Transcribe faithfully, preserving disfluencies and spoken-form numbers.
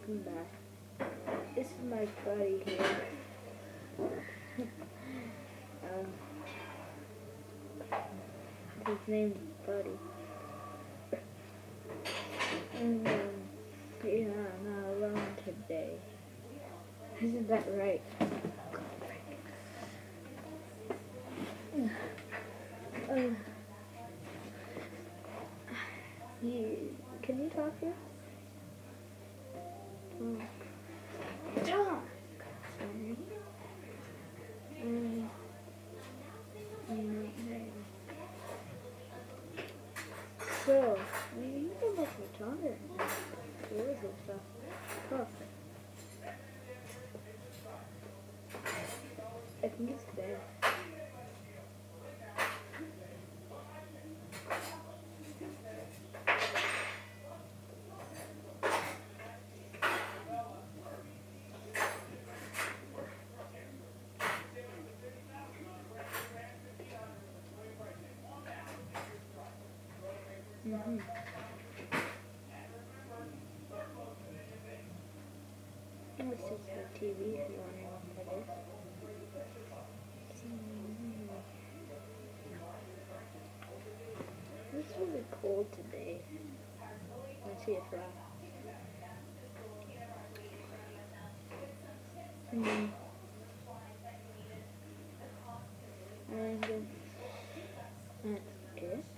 welcome back. This is my buddy here. um, his name's Buddy. And um, yeah, I'm not alone today. Isn't that right? Uh, you, can you talk here? Oh. Don't. Sorry. Um, so, you can make me taller. Where is it stuff? Oh. I think it's there. Mm-hmm. It's just the T V if you want to know what that is. It's really cold today. I see it fly. Mm. And uh, that's it.